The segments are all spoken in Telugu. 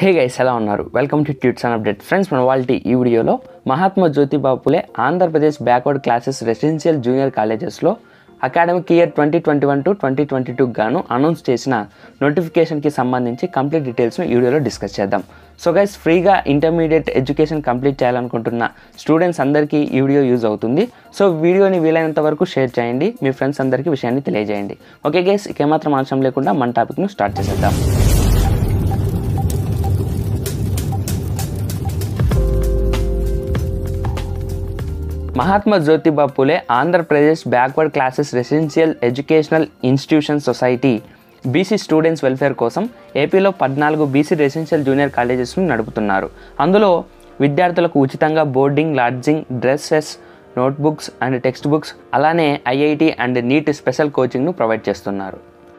హే గైస్, ఎలా ఉన్నారు? Welcome to tuts and update. Friends, మన వాళ్ళ ఈ వీడియోలో Mahatma Jyotiba Phule Andhra Pradesh backward classes residential junior కాలేజెస్లో అకాడమిక్ ఇయర్ 2021 టు 2022 గాను అనౌన్స్ చేసిన నోటిఫికేషన్కి సంబంధించి కంప్లీట్ డీటెయిల్స్ను ఈ వీడియోలో డిస్కస్ చేద్దాం. సో గైస్, ఫ్రీగా ఇంటర్మీడియట్ ఎడ్యుకేషన్ కంప్లీట్ చేయాలనుకుంటున్న స్టూడెంట్స్ అందరికీ ఈ వీడియో యూజ్ అవుతుంది. సో వీడియోని వీలైనంత వరకు షేర్ చేయండి, మీ ఫ్రెండ్స్ అందరికీ విషయాన్ని తెలియజేయండి. ఓకే గైస్, ఇక ఏమాత్రం ఆలస్యం లేకుండా మన టాపిక్ను స్టార్ట్ చేసేద్దాం. Mahatma Jyotiba Phule Andhra Pradesh backward classes residential educational institution society BC students welfare కోసం ఏపీలో 14 బీసీ రెసిడెన్షియల్ జూనియర్ కాలేజెస్ను నడుపుతున్నారు. అందులో విద్యార్థులకు ఉచితంగా boarding, lodging, dresses, notebooks and text books, అలానే ఐఐటి అండ్ నీట్ స్పెషల్ కోచింగ్ను ప్రొవైడ్ చేస్తున్నారు.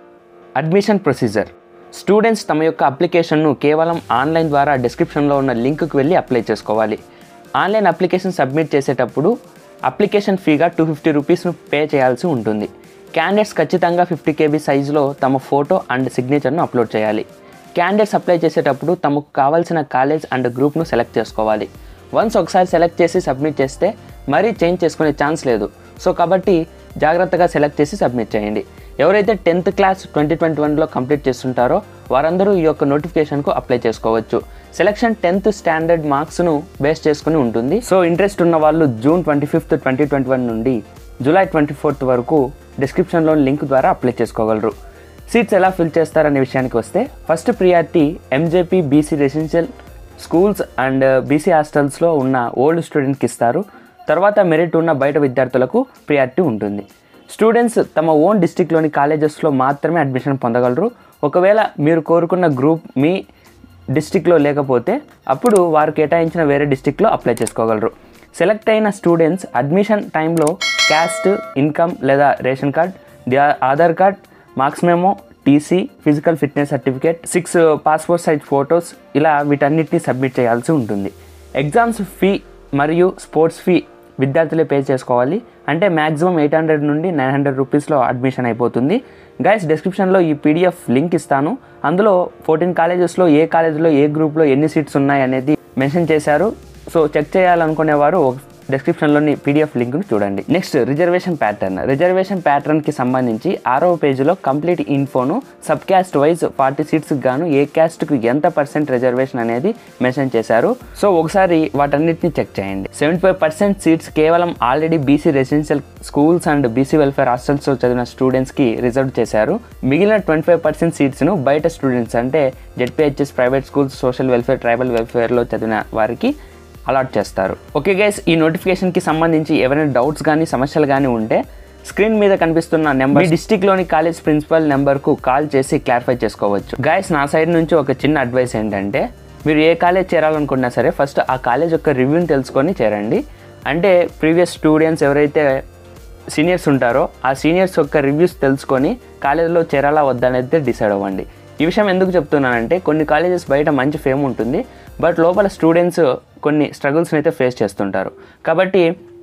అడ్మిషన్ ప్రొసీజర్: స్టూడెంట్స్ తమ యొక్క అప్లికేషన్ను కేవలం ఆన్లైన్ ద్వారా డిస్క్రిప్షన్లో ఉన్న లింక్కి వెళ్ళి అప్లై చేసుకోవాలి. ఆన్లైన్ అప్లికేషన్ సబ్మిట్ చేసేటప్పుడు అప్లికేషన్ ఫీగా 250 రూపీస్ను పే చేయాల్సి ఉంటుంది. క్యాండిడేట్స్ ఖచ్చితంగా 50 KB సైజులో తమ ఫోటో అండ్ సిగ్నేచర్ను అప్లోడ్ చేయాలి. క్యాండిడేట్స్ అప్లై చేసేటప్పుడు తమకు కావాల్సిన కాలేజ్ అండ్ గ్రూప్ను సెలెక్ట్ చేసుకోవాలి. వన్స్ ఒకసారి సెలెక్ట్ చేసి సబ్మిట్ చేస్తే మరీ చేంజ్ చేసుకునే ఛాన్స్ లేదు. సో కాబట్టి జాగ్రత్తగా సెలెక్ట్ చేసి సబ్మిట్ చేయండి. ఎవరైతే 10th క్లాస్ 2021లో కంప్లీట్ చేస్తుంటారో వారందరూ ఈ యొక్క నోటిఫికేషన్కు అప్లై చేసుకోవచ్చు. సెలక్షన్ 10th స్టాండర్డ్ మార్క్స్ను బేస్ చేసుకుని ఉంటుంది. సో ఇంట్రెస్ట్ ఉన్న వాళ్ళు June 25, 2021 నుండి July 24 వరకు డిస్క్రిప్షన్లో లింక్ ద్వారా అప్లై చేసుకోగలరు. సీట్స్ ఎలా ఫిల్ చేస్తారనే విషయానికి వస్తే, first priority MJP BC residential schools and BC హాస్టల్స్లో ఉన్న ఓల్డ్ స్టూడెంట్కి ఇస్తారు. తర్వాత మెరిట్ ఉన్న బయట విద్యార్థులకు ప్రియారిటీ ఉంటుంది. స్టూడెంట్స్ తమ ఓన్ డిస్టిక్లోని కాలేజెస్లో మాత్రమే అడ్మిషన్ పొందగలరు. ఒకవేళ మీరు కోరుకున్న గ్రూప్ మీ డిస్టిక్లో లేకపోతే అప్పుడు వారు కేటాయించిన వేరే డిస్టిక్లో అప్లై చేసుకోగలరు. సెలెక్ట్ అయిన స్టూడెంట్స్ అడ్మిషన్ టైంలో క్యాస్ట్, ఇన్కమ్ లేదా ration card, Aadhaar card, marks memo, TC, physical fitness certificate, 6 passport size photos, ఇలా వీటన్నిటిని సబ్మిట్ చేయాల్సి ఉంటుంది. ఎగ్జామ్స్ ఫీ మరియు స్పోర్ట్స్ ఫీ విద్యార్థులే పే చేసుకోవాలి. అంటే మ్యాక్సిమం 800 నుండి 900 రూపీస్లో అడ్మిషన్ అయిపోతుంది. గైస్, డిస్క్రిప్షన్లో ఈ PDF లింక్ ఇస్తాను. అందులో 14 కాలేజెస్లో ఏ కాలేజ్లో ఏ గ్రూప్లో ఎన్ని సీట్స్ ఉన్నాయి అనేది మెన్షన్ చేశారు. సో చెక్ చేయాలనుకునేవారు డిస్క్రిప్షన్లోని PDF లింక్ను చూడండి. నెక్స్ట్, రిజర్వేషన్ ప్యాటర్న్కి సంబంధించి 6వ పేజీలో కంప్లీట్ ఇన్ఫోను సబ్ క్యాస్ట్ వైజ్ 40 సీట్స్కి గాను ఏ క్యాస్ట్కి ఎంత % రిజర్వేషన్ అనేది మెన్షన్ చేశారు. సో ఒకసారి వాటన్నిటిని చెక్ చేయండి. 75% సీట్స్ కేవలం already BC residential schools and BC welfare హాస్టల్స్లో చదివిన స్టూడెంట్స్కి రిజర్వ్ చేశారు. మిగిలిన 25% సీట్స్ను బయట స్టూడెంట్స్ అంటే ZPHS, private schools, social welfare, tribal వెల్ఫేర్లో చదివిన వారికి అలాట్ చేస్తారు. ఓకే గైస్, ఈ నోటిఫికేషన్కి సంబంధించి ఎవరైనా డౌట్స్ కానీ సమస్యలు కానీ ఉంటే స్క్రీన్ మీద కనిపిస్తున్న నెంబర్, డిస్టిక్లోని కాలేజ్ ప్రిన్సిపల్ నెంబర్కు కాల్ చేసి క్లారిఫై చేసుకోవచ్చు. గైస్, నా సైడ్ నుంచి ఒక చిన్న అడ్వైస్ ఏంటంటే, మీరు ఏ కాలేజ్ చేరాలనుకున్నా సరే ఫస్ట్ ఆ కాలేజ్ యొక్క రివ్యూని తెలుసుకొని చేరండి. అంటే ప్రీవియస్ స్టూడెంట్స్ ఎవరైతే సీనియర్స్ ఉంటారో ఆ సీనియర్స్ యొక్క రివ్యూస్ తెలుసుకొని కాలేజ్లో చేరాలా వద్దనేది డిసైడ్ అవ్వండి. ఈ విషయం ఎందుకు చెప్తున్నానంటే, కొన్ని కాలేజెస్ బయట మంచి ఫేమ్ ఉంటుంది, బట్ లోపల స్టూడెంట్స్ కొన్ని స్ట్రగుల్స్ని అయితే ఫేస్ చేస్తుంటారు. కాబట్టి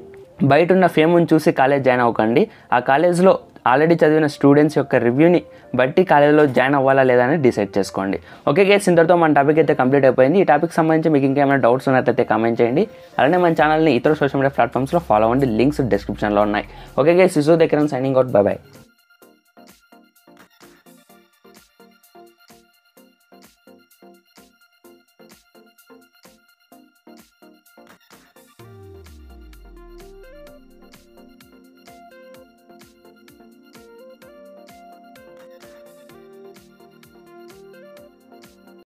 బయట ఉన్న ఫేమ్ని చూసి కాలేజ్ జాయిన్ అవ్వకండి. ఆ కాలేజ్లో ఆల్రెడీ చదివిన స్టూడెంట్స్ యొక్క రివ్యూని బట్టి కాలేజ్లో జాయిన్ అవ్వాలా లేదా అని డిసైడ్ చేసుకోండి. ఓకే గైస్, ఇంతటితో మన టాపిక్ అయితే కంప్లీట్ అయిపోయింది. ఈ టాపిక్ సంబంధించి మీకు ఇంకేమైనా డౌట్స్ ఉన్నట్లయితే కామెంట్ చేయండి. అలానే మన ఛానల్ని ఇతర సోషల్ మీడియా ప్లాట్ఫామ్స్లో ఫాలో అవ్వండి. లింక్స్ డిస్క్రిప్షన్లో ఉన్నాయి. Okay guys, is the Kiran signing out. Bye by.